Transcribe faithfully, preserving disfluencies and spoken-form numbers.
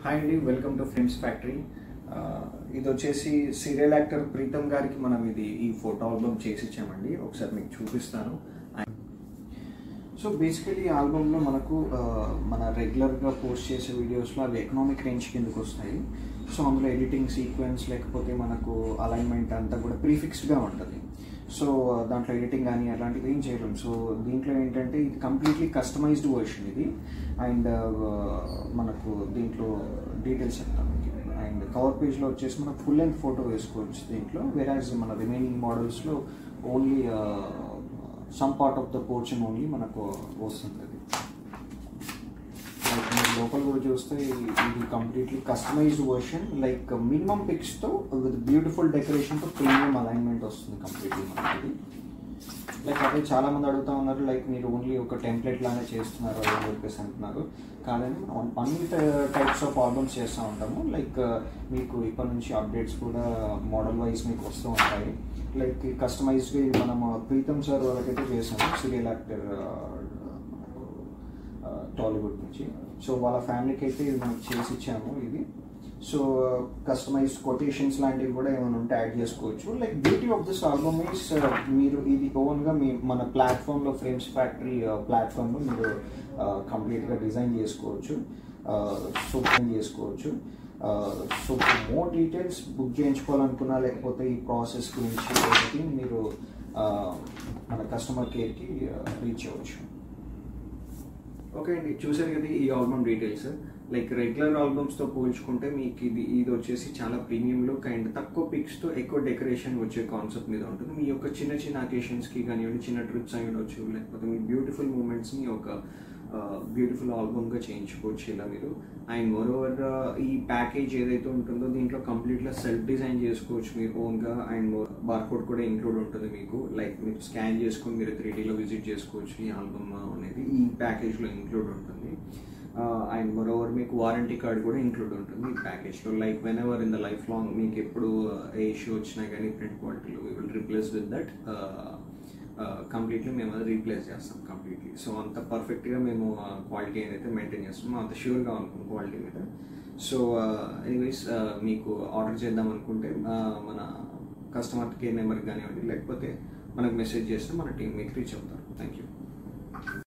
Hi అండి, welcome to frames factory. ఇది వచ్చేసి సీరియల్ యాక్టర్ ప్రీతం గారికి మనం ఇది ఈ ఫోటో ఆల్బమ్ చేసి ఇచ్చామండి. ఒకసారి మీకు చూపిస్తాను. సో బేసికలీ ఆల్బమ్లో మనకు మన రెగ్యులర్గా పోస్ట్ చేసే వీడియోస్లో అవి ఎకనామిక్ రేంజ్ కిందకు వస్తాయి. సో అందులో ఎడిటింగ్ సీక్వెన్స్ లేకపోతే మనకు అలైన్మెంట్ అంతా కూడా ప్రీఫిక్స్డ్గా ఉంటుంది. సో దాంట్లో ఎడిటింగ్ కానీ అలాంటివి ఏం చేయలేము. సో దీంట్లో ఏంటంటే ఇది కంప్లీట్లీ కస్టమైజ్డ్ వర్షన్ ఇది. అండ్ మనకు దీంట్లో డీటెయిల్స్ చెప్తాను. అండ్ కవర్ పేజ్లో వచ్చేసి మనం ఫుల్ లెంత్ ఫోటో వేసుకోవచ్చు దీంట్లో. వేరాజ్ మన రిమైనింగ్ మోడల్స్లో only some part of the portion only మనకు వస్తుంది. లైక్ మీరు లోపల కూడా చూస్తే ఇది completely customised version. Like minimum పిక్స్తో విత్ బ్యూటిఫుల్ డెకరేషన్తో ప్రీమియం అలైన్మెంట్ వస్తుంది కంప్లీట్లీ మనకి. లైక్ అదే చాలామంది అడుగుతూ ఉన్నారు, లైక్ మీరు ఓన్లీ ఒక టెంప్లెట్ లానే చేస్తున్నారు అని చెప్పేసి అంటున్నారు. కాదని మనం అన్ని టైప్స్ ఆఫ్ ఆల్బమ్స్ చేస్తూ ఉంటాము. లైక్ మీకు ఇప్పటి నుంచి అప్డేట్స్ కూడా మోడల్ వైజ్ మీకు వస్తూ ఉంటాయి. లైక్ కస్టమైజ్డ్గా ఇది మనం ప్రీతం సార్ వాళ్ళకైతే చేసాము, సీరియల్ యాక్టర్ టాలీవుడ్ నుంచి. సో వాళ్ళ ఫ్యామిలీకి అయితే ఇది మనకి చేసి ఇచ్చాము ఇది. సో కస్టమైజ్డ్ కొటేషన్స్ లాంటివి కూడా ఏమైనా ఉంటే యాడ్ చేసుకోవచ్చు. Like beauty of this album is మీరు ఇది ఓన్గా మీ మన ప్లాట్ఫామ్లో ఫ్రేమ్స్ ఫ్యాక్టరీ ప్లాట్ఫామ్లో మీరు కంప్లీట్గా డిజైన్ చేసుకోవచ్చు, సో డిజైన్ చేసుకోవచ్చు. సో మోర్ డీటెయిల్స్ బుక్ చేయించుకోవాలనుకున్నా లేకపోతే ఈ ప్రాసెస్ గురించి మీరు మన కస్టమర్ కేర్కి రీచ్ అవ్వచ్చు. ఓకే అండి, చూసారు కదా ఈ ఆల్బమ్ డీటెయిల్స్. లైక్ రెగ్యులర్ ఆల్బమ్స్తో పోల్చుకుంటే మీకు ఇది ఇది వచ్చేసి చాలా ప్రీమియం లుక్ అండ్ తక్కువ పిక్స్తో ఎక్కువ డెకరేషన్ వచ్చే కాన్సెప్ట్ మీద ఉంటుంది. మీ యొక్క చిన్న చిన్న అకేషన్స్కి కానివ్వండి, చిన్న ట్రిప్స్ అయి ఉండొచ్చు, లేకపోతే మీ బ్యూటిఫుల్ మూమెంట్స్ని ఒక బ్యూటిఫుల్ ఆల్బమ్గా చేయించుకోవచ్చు ఇలా మీరు. అండ్ మోర్ ఓవర్ ఈ ప్యాకేజ్ ఏదైతే ఉంటుందో దీంట్లో కంప్లీట్గా సెల్ఫ్ డిజైన్ చేసుకోవచ్చు మీరు ఓన్గా. అండ్ బార్కోడ్ కూడా ఇంక్లూడ్ ఉంటుంది మీకు. లైక్ మీరు స్కాన్ చేసుకొని మీరు త్రీ డీలో విజిట్ చేసుకోవచ్చు. ఈ ఆల్బమ్ అనేది ఈ ప్యాకేజ్లో ఇంక్లూడ్ ఉంటుంది. అండ్ మోర్ ఓవర్ మీకు వారంటీ కార్డ్ కూడా ఇంక్లూడ్ ఉంటుంది ఈ ప్యాకేజ్లో. Like whenever in the life long మీకు ఎప్పుడు ఏ ఇష్యూ వచ్చినా కానీ ప్రింట్ క్వాలిటీలో we will replace with that completely మేము అది రీప్లేస్ చేస్తాం కంప్లీట్లీ. సో అంత పర్ఫెక్ట్గా మేము క్వాలిటీ ఏదైతే మెయింటైన్ చేస్తామో అంత ష్యూర్గా ఉంటుంది క్వాలిటీ మీద. సో ఎనీవేస్ మీకు ఆర్డర్ చేద్దాం అనుకుంటే మన కస్టమర్ కేర్ నెంబర్కి కానివ్వండి, లేకపోతే మనకు మెసేజ్ చేస్తే మన టీం మీకు రీచ్ అవుతారు. Thank you.